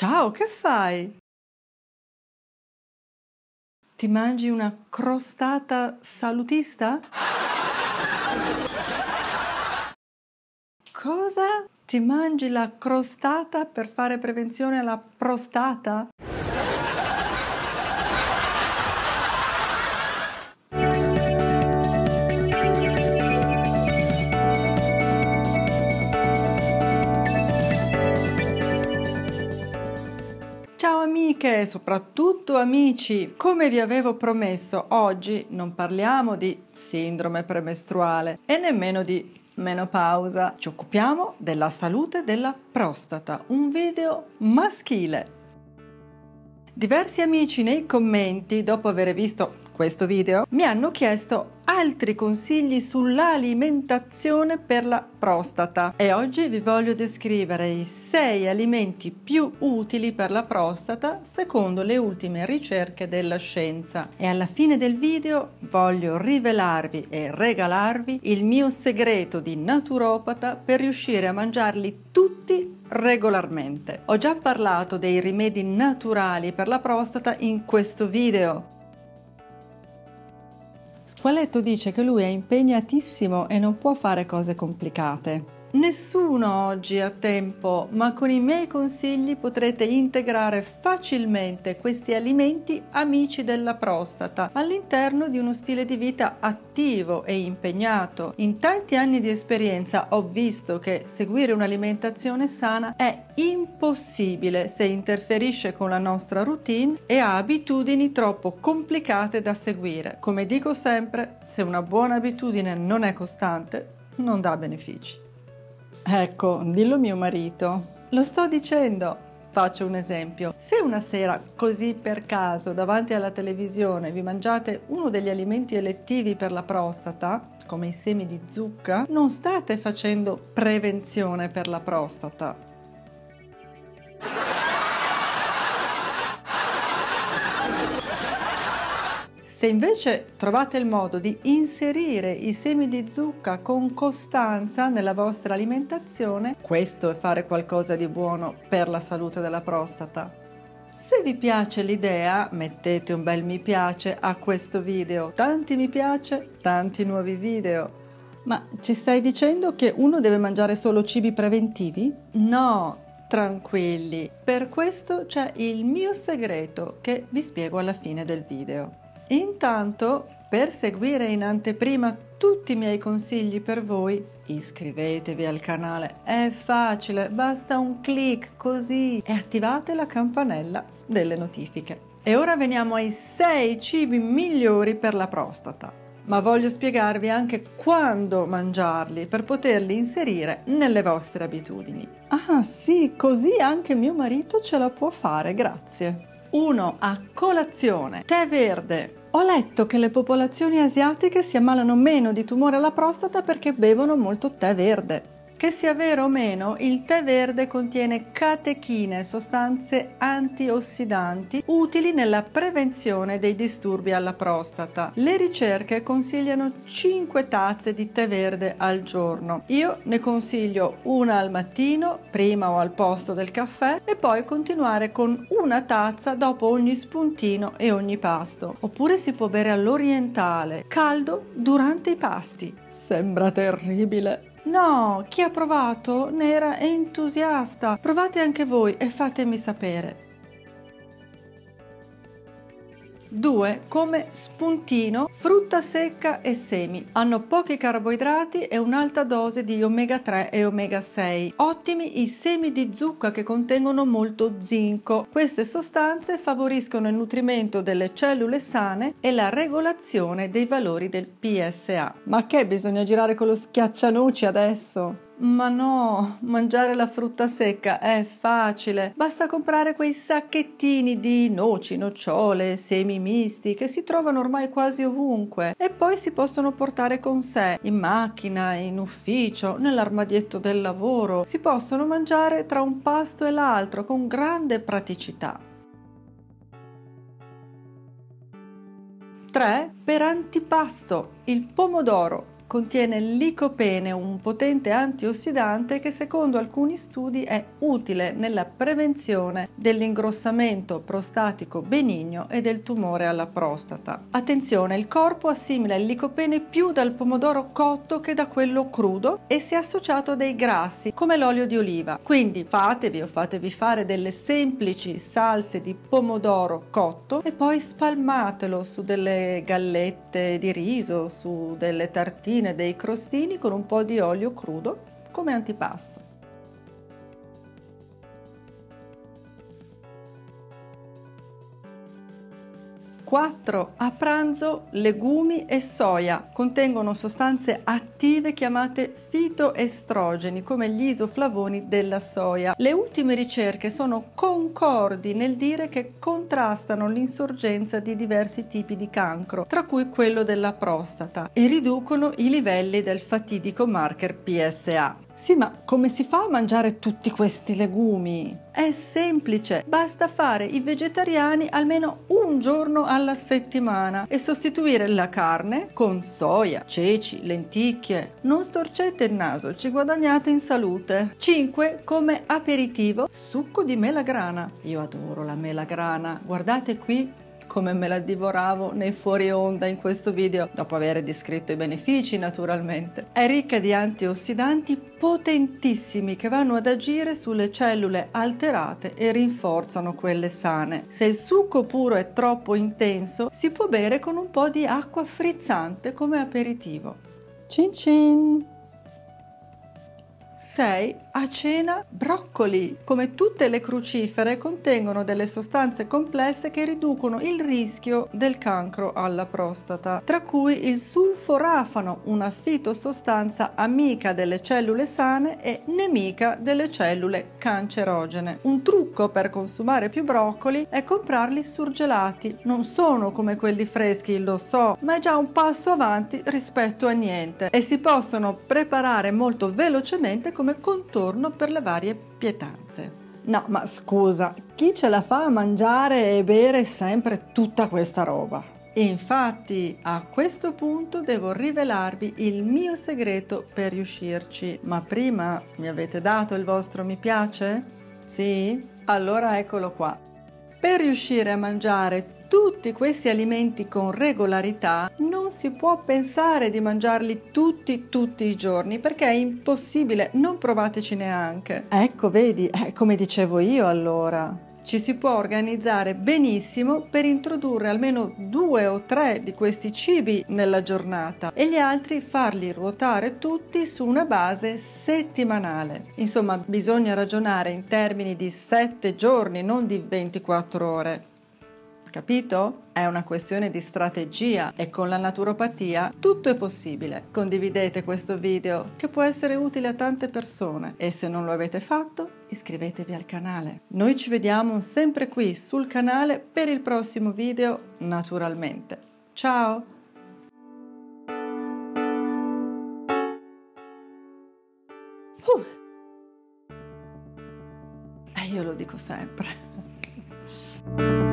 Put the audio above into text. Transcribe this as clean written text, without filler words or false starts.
Ciao, che fai? Ti mangi una crostata salutista? Cosa? Ti mangi la crostata per fare prevenzione alla prostata? Ciao amiche e soprattutto amici, come vi avevo promesso, oggi non parliamo di sindrome premestruale e nemmeno di menopausa. Ci occupiamo della salute della prostata, un video maschile. Diversi amici nei commenti, dopo aver visto questo video, mi hanno chiesto altri consigli sull'alimentazione per la prostata e oggi vi voglio descrivere i 6 alimenti più utili per la prostata secondo le ultime ricerche della scienza e alla fine del video voglio rivelarvi e regalarvi il mio segreto di naturopata per riuscire a mangiarli tutti regolarmente. Ho già parlato dei rimedi naturali per la prostata in questo video. Squaletto dice che lui è impegnatissimo e non può fare cose complicate. Nessuno oggi ha tempo, ma con i miei consigli potrete integrare facilmente questi alimenti amici della prostata all'interno di uno stile di vita attivo e impegnato. In tanti anni di esperienza ho visto che seguire un'alimentazione sana è impossibile se interferisce con la nostra routine e ha abitudini troppo complicate da seguire. Come dico sempre, se una buona abitudine non è costante, non dà benefici. Ecco, dillo mio marito. Lo sto dicendo. Faccio un esempio. Se una sera, così per caso, davanti alla televisione vi mangiate uno degli alimenti elettivi per la prostata, come i semi di zucca, non state facendo prevenzione per la prostata. Se invece trovate il modo di inserire i semi di zucca con costanza nella vostra alimentazione, questo è fare qualcosa di buono per la salute della prostata. Se vi piace l'idea, mettete un bel mi piace a questo video. Tanti mi piace, tanti nuovi video. Ma ci stai dicendo che uno deve mangiare solo cibi preventivi? No, tranquilli. Per questo c'è il mio segreto che vi spiego alla fine del video. Intanto, per seguire in anteprima tutti i miei consigli per voi, iscrivetevi al canale, è facile, basta un clic così e attivate la campanella delle notifiche. E ora veniamo ai 6 cibi migliori per la prostata, ma voglio spiegarvi anche quando mangiarli per poterli inserire nelle vostre abitudini. Ah sì, così anche mio marito ce la può fare, grazie. 1. A colazione. Tè verde. Ho letto che le popolazioni asiatiche si ammalano meno di tumore alla prostata perché bevono molto tè verde. Che sia vero o meno, il tè verde contiene catechine, sostanze antiossidanti utili nella prevenzione dei disturbi alla prostata. Le ricerche consigliano 5 tazze di tè verde al giorno. Io ne consiglio una al mattino, prima o al posto del caffè, e poi continuare con una tazza dopo ogni spuntino e ogni pasto. Oppure si può bere all'orientale, caldo durante i pasti. Sembra terribile. No, chi ha provato ne era entusiasta. Provate anche voi e fatemi sapere. 2. Come spuntino, frutta secca e semi. Hanno pochi carboidrati e un'alta dose di omega 3 e omega 6. Ottimi i semi di zucca che contengono molto zinco. Queste sostanze favoriscono il nutrimento delle cellule sane e la regolazione dei valori del PSA. Ma che bisogna girare con lo schiaccianoci adesso? Ma no, mangiare la frutta secca è facile, basta comprare quei sacchettini di noci, nocciole, semi misti che si trovano ormai quasi ovunque e poi si possono portare con sé in macchina, in ufficio, nell'armadietto del lavoro. Si possono mangiare tra un pasto e l'altro con grande praticità. 3. Per antipasto, il pomodoro. contiene licopene, un potente antiossidante che secondo alcuni studi è utile nella prevenzione dell'ingrossamento prostatico benigno e del tumore alla prostata. Attenzione, il corpo assimila il licopene più dal pomodoro cotto che da quello crudo e si è associato a dei grassi come l'olio di oliva. Quindi fatevi fare delle semplici salse di pomodoro cotto e poi spalmatelo su delle gallette di riso, su delle tartine, dei crostini con un po' di olio crudo come antipasto. 4. A pranzo legumi e soia contengono sostanze attive chiamate fitoestrogeni come gli isoflavoni della soia. Le ultime ricerche sono concordi nel dire che contrastano l'insorgenza di diversi tipi di cancro, tra cui quello della prostata, e riducono i livelli del fatidico marker PSA. Sì, ma come si fa a mangiare tutti questi legumi? È semplice, basta fare i vegetariani almeno un giorno alla settimana e sostituire la carne con soia, ceci, lenticchie. Non storcete il naso, ci guadagnate in salute. 5. Come aperitivo, succo di melagrana. Io adoro la melagrana, guardate qui come me la divoravo nei fuori onda in questo video, dopo aver descritto i benefici naturalmente. È ricca di antiossidanti potentissimi che vanno ad agire sulle cellule alterate e rinforzano quelle sane. Se il succo puro è troppo intenso, si può bere con un po' di acqua frizzante come aperitivo. Cin cin! 6. A cena broccoli. Come tutte le crucifere contengono delle sostanze complesse che riducono il rischio del cancro alla prostata, tra cui il sulforafano, una fitosostanza amica delle cellule sane e nemica delle cellule cancerogene. Un trucco per consumare più broccoli è comprarli surgelati. Non sono come quelli freschi, lo so, ma è già un passo avanti rispetto a niente e si possono preparare molto velocemente come contorno per le varie pietanze. No, ma scusa, chi ce la fa a mangiare e bere sempre tutta questa roba? Infatti, a questo punto devo rivelarvi il mio segreto per riuscirci. Ma prima mi avete dato il vostro mi piace? Sì? Allora eccolo qua. Per riuscire a mangiare tutti questi alimenti con regolarità non si può pensare di mangiarli tutti i giorni perché è impossibile, non provateci neanche. Ecco, vedi, come dicevo io allora. Ci si può organizzare benissimo per introdurre almeno 2 o 3 di questi cibi nella giornata e gli altri farli ruotare tutti su una base settimanale. Insomma, bisogna ragionare in termini di 7 giorni, non di 24 ore. Capito? È una questione di strategia e con la naturopatia tutto è possibile. Condividete questo video che può essere utile a tante persone e se non lo avete fatto iscrivetevi al canale. Noi ci vediamo sempre qui sul canale per il prossimo video naturalmente. Ciao! Io lo dico sempre.